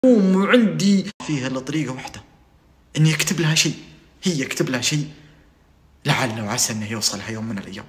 وعندي فيها الا طريقة واحدة، اني اكتب لها شيء، هي يكتب لها شيء لعل وعسى انه يوصلها يوم من الايام.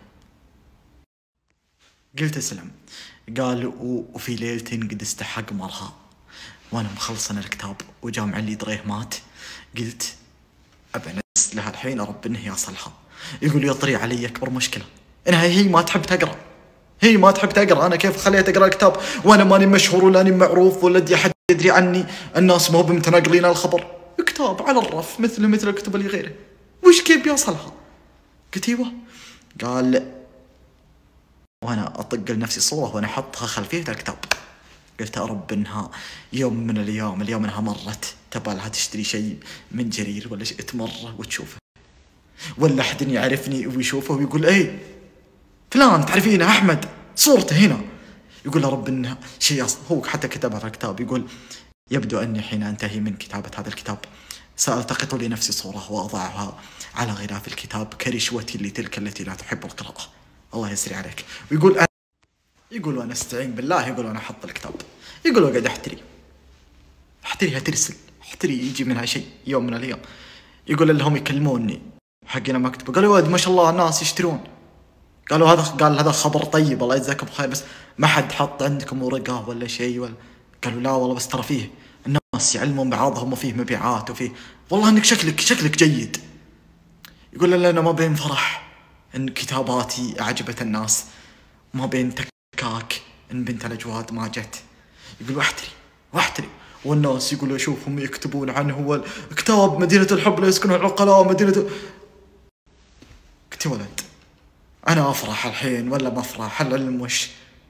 قلت اسلم. قال وفي ليلة قد استحق مرها وانا مخلصنا الكتاب وجامع اللي دريه مات، قلت ابنس لها الحين ارب انه يصلها. يقول يطري علي اكبر مشكلة انها هي ما تحب تقرا، هي ما تحب تقرا. انا كيف خليها تقرا الكتاب وانا ماني مشهور ولا اني معروف ولا دي حد يدري عني، الناس ما هم متناقلين الخبر، كتاب على الرف مثل الكتب اللي غيره، وش كيف بيوصلها؟ قلت ايوه. قال وانا اطق لنفسي صورة وانا احطها خلفية الكتاب، قلت ارب انها يوم من الايام انها مرت تبغى لها تشتري شيء من جرير ولا شيء، تمر وتشوفه ولا احد يعرفني ويشوفه ويقول ايه فلان تعرفينه احمد صورته هنا، يقول رب انها شيء هو حتى كتبها في الكتاب. يقول يبدو اني حين انتهي من كتابة هذا الكتاب سألتقط لنفسي صورة واضعها على غلاف الكتاب كرشوتي لتلك التي لا تحب القراءة. الله يسري عليك. ويقول يقول وانا استعين بالله، يقول وانا احط الكتاب، يقول وقعد احتريها ترسل، احتري يجي منها شيء يوم من الايام. يقول اللهم يكلموني حقنا مكتبه، قالوا يا ولد ما شاء الله الناس يشترون، قالوا هذا خبر طيب الله يجزاكم بخير، بس ما حد حط عندكم ورقه ولا شيء ولا. قالوا لا والله بس ترى فيه الناس يعلمون بعضهم وفيه مبيعات وفيه والله انك شكلك جيد. يقول لا انا ما بين فرح ان كتاباتي اعجبت الناس، ما بين تكاك ان بنت الاجواد ما جت. يقول واحتري والناس يقولوا اشوفهم يكتبون عنه هو كتاب مدينة الحب لا يسكنها العقلاء مدينة. قلت ولد انا افرح الحين ولا ما افرح؟ العلم وش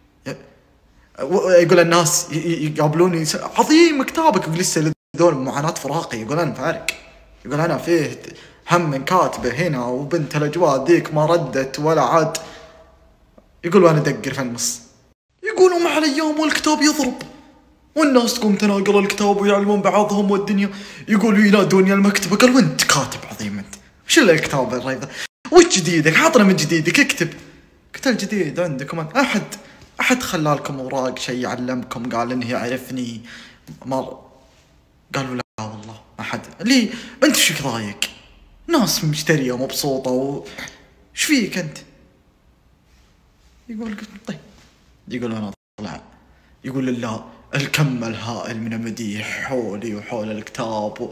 يقول الناس يقابلوني عظيم كتابك، يقول لسه ذول معاناة فراقي، يقول انا فارق، يقول انا فيه هم من كاتبه هنا وبنت الاجواد ذيك ما ردت ولا عاد. يقول وانا ادقر في النص. يقولوا مع الايام والكتاب يضرب والناس تقوم تناقل الكتاب ويعلمون بعضهم والدنيا، يقولوا ينادوني المكتبه. قال وانت كاتب عظيم انت، وش اللي الكتاب الرهيب وش جديدك؟ عطنا من جديدك اكتب. قلت الجديد عندكم احد خلالكم اوراق شيء يعلمكم قال انه يعرفني قالوا لا والله ما حد. ليه انت شو ضايق؟ ناس مشتريه ومبسوطه وش فيك انت؟ يقول قلت طيب. يقول انا طلع يقول لله الكم الهائل من المديح حولي وحول الكتاب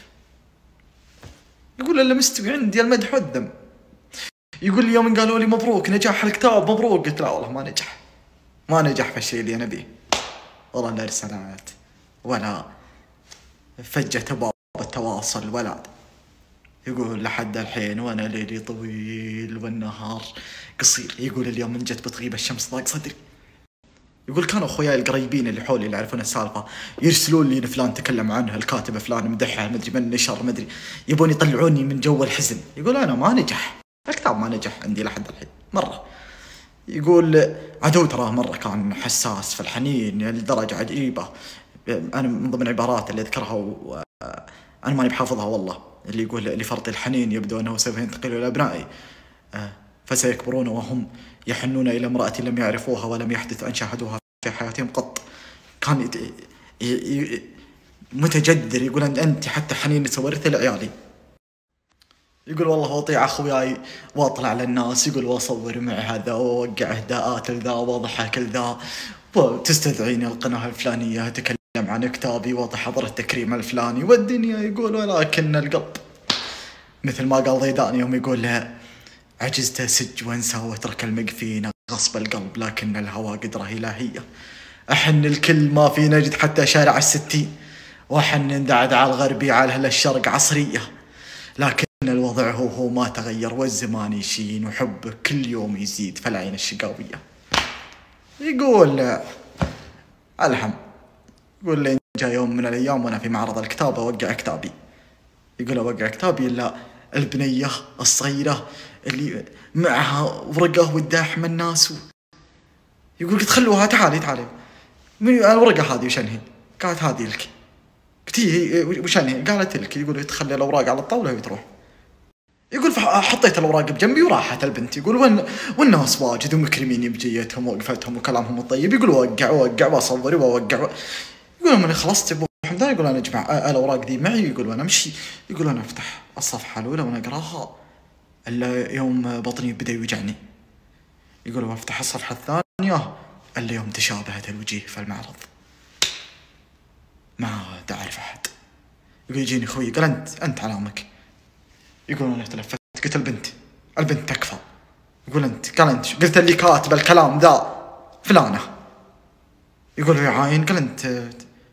يقول الا مستوي عندي المدح والذم. يقول لي يوم قالوا لي مبروك نجاح الكتاب مبروك، قلت لا والله ما نجح في الشيء اللي انا بيه، والله لا رسالات ولا فجة باب التواصل ولا. يقول لحد الحين وانا ليلي طويل والنهار قصير. يقول اليوم من جت بتغيب الشمس ضاق صدري. يقول كانوا اخوياي القريبين اللي حولي اللي يعرفون السالفه يرسلون لي فلان تكلم عنها الكاتبه فلان مدحها مدري من نشر مدري، يبون يطلعوني من جو الحزن. يقول انا ما نجح الكتاب، ما نجح عندي لحد الحين مره. يقول عدو تراه مره كان حساس في الحنين لدرجه عجيبه. انا من ضمن العبارات اللي اذكرها انا ماني بحافظها والله، اللي يقول لفرط الحنين يبدو انه سوف ينتقل الى ابنائي فسيكبرون وهم يحنون إلى امرأة لم يعرفوها ولم يحدث أن شاهدوها في حياتهم قط. كان متجدر. يقول أنت حتى حنين سورث لعيالي. يقول والله أطيع أخوياي وأطلع للناس، يقول وأصور مع هذا وأوقع إهداءات لذا وأضحك لذا وتستدعيني القناة الفلانية أتكلم عن كتابي وأحضر التكريم الفلاني والدنيا. يقول ولكن القلب مثل ما قال ضيدان يوم يقول لها عجزت أسج وانسى واترك المقفين غصب القلب لكن الهوى قدرة إلهية. أحن الكل ما في نجد حتى شارع 60 وأحن دعدع الغربي على أهل الشرق عصرية، لكن الوضع هو ما تغير والزمان يشين وحبك كل يوم يزيد فالعين الشقاوية. يقول ألهم يقول لي جاء يوم من الأيام وأنا في معرض الكتاب أوقع كتابي. يقول أوقع كتابي إلا البنية الصغيرة اللي معها ورقة وداحم الناس يقول قلت خلوها تعالي الورقة هذه وشنهي؟ قالت هذه لك. قلت هي وشنهي؟ قالت لك. يقول تخلي الأوراق على الطاولة وتروح. يقول فحطيت الأوراق بجنبي وراحت البنت. يقول والناس واجد ومكرمين بجيتهم ووقفتهم وكلامهم الطيب. يقول وقع وأصور وأوقع. يقول من خلصت أبو محمد ذا يقول انا اجمع الاوراق دي معي، يقول وانا امشي، يقول انا افتح الصفحه الاولى وانا اقراها الا يوم بطني بدا يوجعني، يقول وافتح الصفحه الثانيه الا يوم تشابهت الوجيه في المعرض، ما اعرف احد. يقول يجيني خوي قال انت على امك، يقول انا تلفت قلت البنت تكفى، يقول انت قال انت قلت اللي كاتب الكلام ذا فلانه، يقول يا عاين قال انت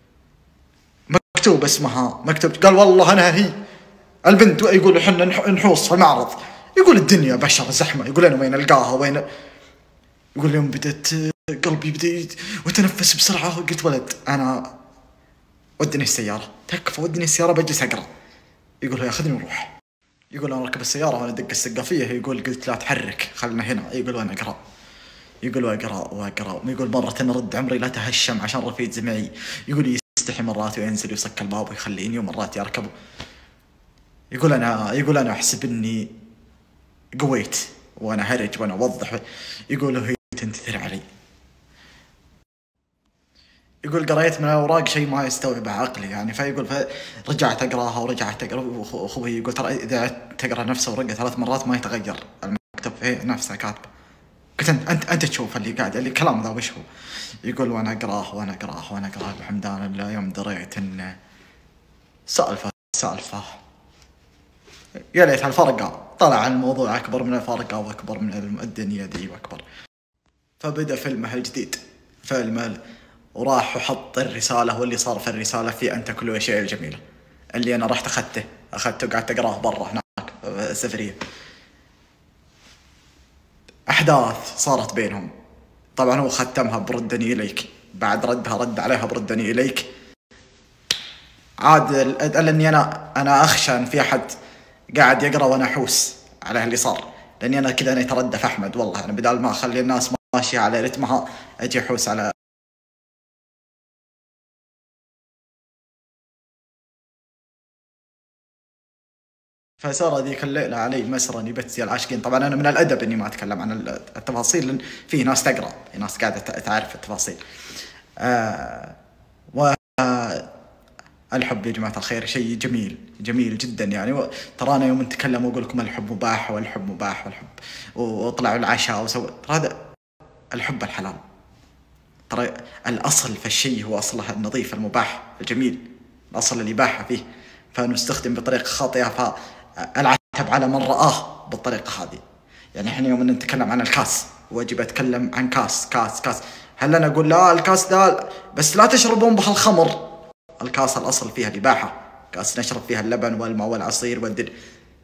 مكتوب اسمها مكتوب، قال والله انا هي البنت، يقول احنا نحوص في المعرض، يقول الدنيا بشر زحمه، يقول انا وين القاها وين، يقول اليوم بدأت قلبي بدأ وتنفس بسرعه، قلت ولد انا ودني السياره تكفى، ودني السياره بجلس اقرا، يقول هو ياخذني ونروح، يقول انا اركب السياره وانا ادق السقافيه، يقول قلت لا تحرك خلنا هنا، يقول وانا اقرا، يقول واقرا، يقول مرة نرد عمري لا تهشم عشان رفيق معي، يقول يستحي مرات وينزل ويسك الباب ويخليني ومرات يركب، يقول انا احسب اني قويت وانا هرج وانا اوضح، يقول هي تنتثر علي، يقول قريت من الاوراق شيء ما يستوعب عقلي يعني، فيقول فرجعت اقراها ورجعت اقرا، واخوي يقول ترى اذا تقرا نفس ورقه 3 مرات ما يتغير المكتب فيه نفسه كاتبه، قلت انت تشوف اللي قاعد اللي كلام ذا وش هو، يقول وانا اقراه الحمدان لله يوم دريت ان سالفه يا ليت هالفرقه طلع الموضوع اكبر من الفرقه واكبر من الدنيا دي واكبر. فبدا فيلمه الجديد وراح وحط الرساله، واللي صار في الرساله في ان تاكلوا الاشياء الجميله، اللي انا رحت اخذته وقعدت اقراه برا هناك السفريه. احداث صارت بينهم، طبعا هو ختمها بردني اليك، بعد ردها رد عليها بردني اليك، عاد لاني انا اخشى ان في احد قاعد يقرا وانا احوس على اللي صار، لاني انا كذا انا يتردى احمد، والله انا بدال ما اخلي الناس ماشيه على رتمها اجي احوس على. فصار ذيك الليله علي مسرني بتسي العاشقين، طبعا انا من الادب اني ما اتكلم عن التفاصيل لان في ناس تقرا، في ناس قاعده تعرف التفاصيل. والحب يا جماعه الخير شيء جميل جدا يعني، ترانا يوم نتكلم واقول لكم الحب مباح والحب وطلعوا العشاء وسووا، ترى هذا الحب الحلال، ترى الاصل في الشيء هو اصله النظيف المباح الجميل، الاصل الاباحه فيه، فنستخدم بطريقه خاطئه فالعتب على من رآه بالطريقه هذه. يعني احنا يوم نتكلم عن الكاس واجب اتكلم عن كاس، هل انا اقول لا الكاس ده بس لا تشربون به الخمر؟ الكاس الاصل فيها الاباحه، كاس نشرب فيها اللبن والماء والعصير والدل،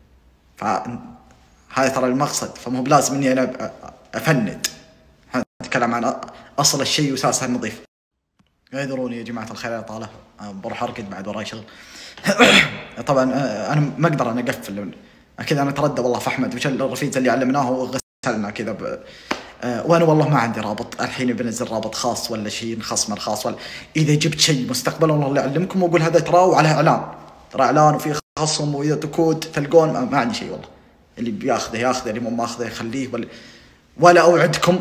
فهذا ترى المقصد، فمو بلازم اني انا افند، نتكلم عن اصل الشيء واساسه النظيف. اعذروني يا جماعه الخير يا طاله، بروح ارقد بعد وراي شغل. طبعا انا ما اقدر انا اقفل كذا، انا اتردى والله في احمد وش الرفيق اللي علمناه وغسلنا كذا وانا والله ما عندي رابط الحين، بنزل رابط خاص ولا شيء نخصم الخاص، ولا اذا جبت شيء مستقبلا والله اللي اعلمكم واقول هذا تراه وعليه اعلان، ترى اعلان وفي خصم واذا كود تلقون، ما عندي شيء والله، اللي بياخذه اللي مو ماخذه يخليه، ولا اوعدكم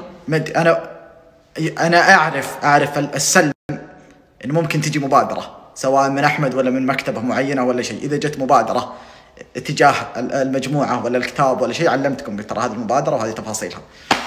انا اعرف السلم ان ممكن تجي مبادره سواء من احمد ولا من مكتبه معينه ولا شيء، اذا جت مبادره اتجاه المجموعه ولا الكتاب ولا شيء علمتكم، قلت ترى هذه المبادره وهذه تفاصيلها.